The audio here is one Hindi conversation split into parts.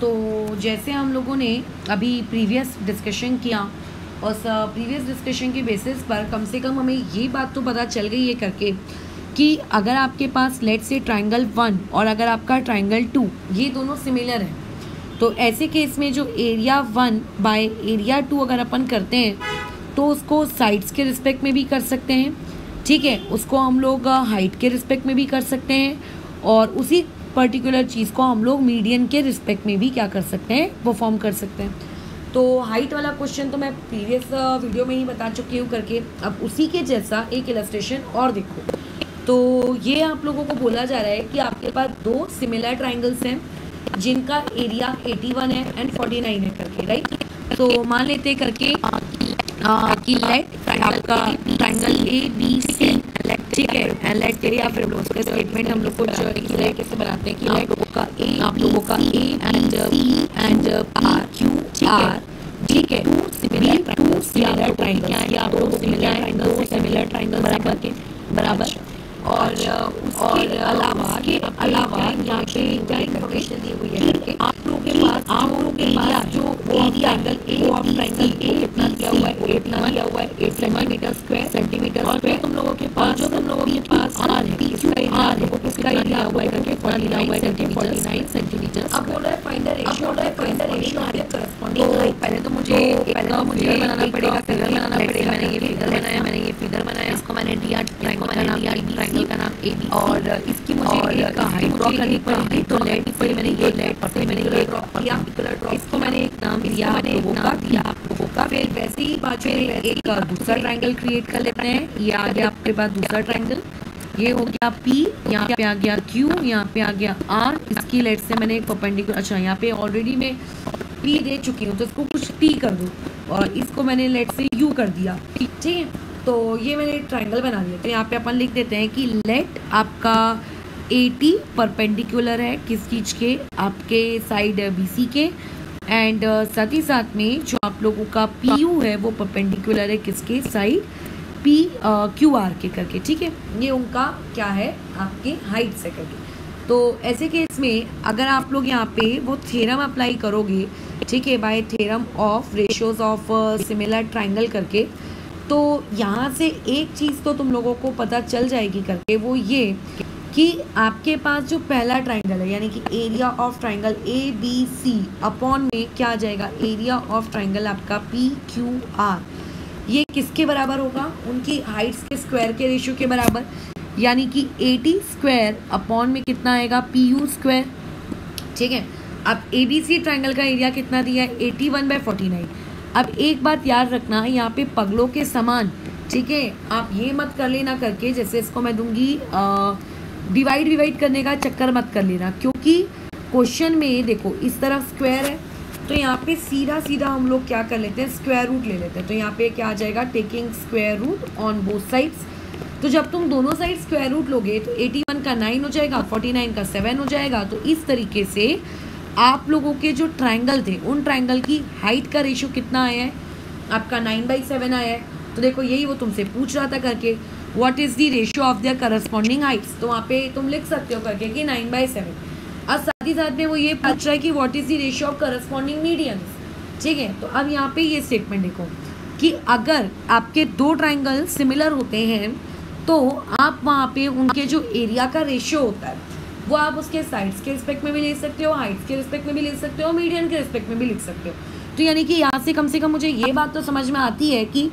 तो जैसे हम लोगों ने अभी प्रीवियस डिस्कशन किया और प्रीवियस डिस्कशन के बेसिस पर कम से कम हमें ये बात तो पता चल गई है करके कि अगर आपके पास लेट से ट्राइंगल 1 और अगर आपका ट्राइंगल 2 ये दोनों सिमिलर है, तो ऐसे केस में जो एरिया 1 बाय एरिया 2 अगर अपन करते हैं तो उसको साइड्स के रिस्पेक्ट में भी कर सकते हैं, ठीक है। उसको हम लोग हाइट के रिस्पेक्ट में भी कर सकते हैं और उसी पर्टिकुलर चीज़ को हम लोग मीडियन के रिस्पेक्ट में भी क्या कर सकते हैं, परफॉर्म कर सकते हैं। तो हाइट वाला क्वेश्चन तो मैं प्रीवियस वीडियो में ही बता चुकी हूँ करके। अब उसी के जैसा एक इलस्ट्रेशन और देखो। तो ये आप लोगों को बोला जा रहा है कि आपके पास दो सिमिलर ट्राइंगल्स हैं जिनका एरिया 81 है एंड 49 है करके, राइट। तो मान लेते हैं करके कि लेट आपका ट्राइंगल ABC, ठीक है, लेट या फिर उसका स्टेटमेंट हम लोग कुछ लेट कैसे बनाते हैं कि आप लोगों का A and C and R, ठीक है, टू सिमिलर ट्राइंगल या दो सिमिलर ट्राइंगल बराबर और उसके अलावा यहाँ पे इंफॉर्मेशन दी हुई है कि आप लोगों के पास जो triangle A of triangle A कितना दिया हुआ है 8 सेंटीमीटर और फिर तुम लोगों के पास R है, इसका एरिया हुआ है करके 49 सेंटीमीटर। अब बोल रहा है फाइंड द रेशियो पहले तो मुझे बनाना पड़ेगा। मैंने ये फिगर बनाया, इसको मैंने दिया ट्राइंगल का नाम AB और इसकी मुझे हाइट ड्रॉ करनी पड़ेगी। तो लेट से मैंने ये ड्रॉ किया, इसको मैंने एक नाम दिया लोगों का। फिर वैसे ही बात में एक दूसरा ट्राइंगल क्रिएट कर लेते हैं। ये आ गया आपके पास दूसरा ट्राइंगल, ये हो गया P, यहाँ पे आ गया Q, यहाँ पे आ गया R। इसकी लेट से मैंने परपेंडिकुलर, अच्छा यहाँ पे ऑलरेडी मैं P दे चुकी हूँ तो इसको कुछ P कर दूँ और इसको मैंने लेट से U कर दिया, ठीक है। तो ये मैंने ट्राइंगल बना दिया। तो यहाँ पे अपन लिख देते हैं कि लेट आपका AT परपेंडिकुलर है किस चीज़ के, आपके साइड BC के, एंड साथ ही साथ में जो आप लोगों का PU है वो परपेंडिकुलर है किसके, साइड QR के करके, ठीक है। ये उनका क्या है, आपके हाइट से करके। तो ऐसे केस में अगर आप लोग यहाँ पे वो थ्योरम अप्लाई करोगे, ठीक है, by theorem of ratios of similar triangle करके, तो यहाँ से एक चीज़ तो तुम लोगों को पता चल जाएगी करके, वो ये कि आपके पास जो पहला ट्राइंगल है यानी कि area of triangle ABC upon में क्या आ जाएगा, एरिया ऑफ ट्राइंगल आपका PQR, ये किसके बराबर होगा, उनकी हाइट्स के स्क्वायर के रेशियो के बराबर, यानी कि 80 स्क्वायर अपॉन में कितना आएगा, PU स्क्वायर, ठीक है। अब ABC ट्राइंगल का एरिया कितना दिया है, 81/49। अब एक बात याद रखना, यहाँ पे पगलों के समान, ठीक है, आप ये मत कर लेना करके, जैसे इसको मैं दूंगी डिवाइड करने का चक्कर मत कर लेना, क्योंकि क्वेश्चन में देखो इस तरफ स्क्वायर है तो यहाँ पे सीधा हम लोग क्या कर लेते हैं, स्क्वायर रूट ले लेते हैं। तो यहाँ पे क्या आ जाएगा, taking square root on both sides. तो जब तुम दोनों साइड स्क्वायर रूट लोगे तो 81 का 9 हो जाएगा, 49 का 7 हो जाएगा। तो इस तरीके से आप लोगों के जो ट्राइंगल थे उन ट्राइंगल की हाइट का रेशियो कितना आया है, आपका 9/7 आया है। तो देखो यही वो तुमसे पूछ रहा था करके, what is the ratio of their corresponding heights. तो वहाँ पे तुम लिख सकते हो करके कि 9/7। और साथ ही साथ में वो ये पूछ रहा है कि what is the ratio of corresponding medians, ठीक है। तो अब यहाँ पे ये स्टेटमेंट देखो कि अगर आपके दो ट्राइंगल सिमिलर होते हैं तो आप वहाँ पे उनके जो एरिया का रेशियो होता है वो आप उसके साइड्स के रिस्पेक्ट में भी ले सकते हो, हाइट्स के रिस्पेक्ट में भी ले सकते हो, मीडियन के रिस्पेक्ट में भी लिख सकते हो। तो यानी कि यहाँ से कम मुझे ये बात तो समझ में आती है कि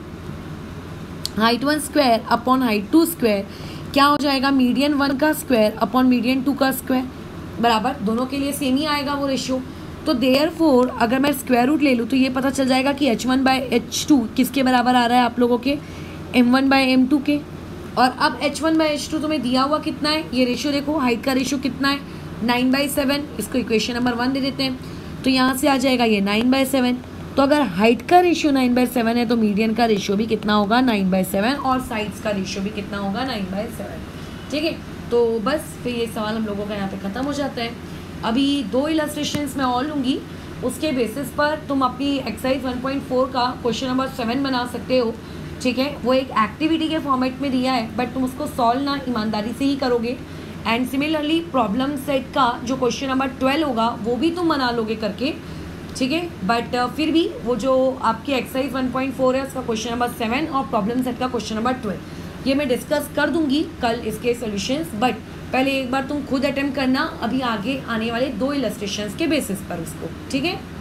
height 1 square upon height 2 square क्या हो जाएगा, मीडियन 1 का स्क्वायर अपॉन मीडियन 2 का स्क्वायर बराबर, दोनों के लिए सेम ही आएगा वो रेशियो। तो देयरफॉर अगर मैं स्क्वायर रूट ले लूँ तो ये पता चल जाएगा कि H1/H2 किसके बराबर आ रहा है, आप लोगों के M1/M2 के। और अब H1/H2 तुम्हें दिया हुआ कितना है, ये रेशियो देखो, हाइट का रेशियो कितना है, 9/7। इसको इक्वेशन नंबर 1 दे देते हैं। तो यहाँ से आ जाएगा ये 9/7। तो अगर हाइट का रेशियो 9/7 है तो मीडियन का रेशियो भी कितना होगा, 9/7, और साइड्स का रेशियो भी कितना होगा, 9/7, ठीक है। तो बस फिर ये सवाल हम लोगों का यहाँ पे ख़त्म हो जाता है। अभी 2 इलस्ट्रेशंस मैं और लूँगी, उसके बेसिस पर तुम अपनी एक्सरसाइज 1.4 का क्वेश्चन नंबर 7 बना सकते हो, ठीक है। वो एक एक्टिविटी के फॉर्मेट में दिया है, बट तुम उसको सॉल्व ना ईमानदारी से ही करोगे, एंड सिमिलरली प्रॉब्लम सेट का जो क्वेश्चन नंबर 12 होगा वो भी तुम बना लोगे करके, ठीक है। बट फिर भी वो जो आपकी एक्सरसाइज 1.4 है उसका क्वेश्चन नंबर 7 और प्रॉब्लम सेट का क्वेश्चन नंबर 12 ये मैं डिस्कस कर दूंगी कल इसके सॉल्यूशंस। बट पहले एक बार तुम खुद अटेम्प्ट करना अभी आगे आने वाले 2 इलस्ट्रेशंस के बेसिस पर उसको, ठीक है।